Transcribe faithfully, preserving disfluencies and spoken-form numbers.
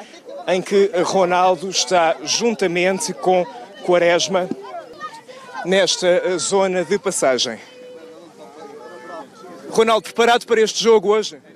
em que Ronaldo está juntamente com Quaresma nesta zona de passagem. Ronaldo, preparado para este jogo hoje?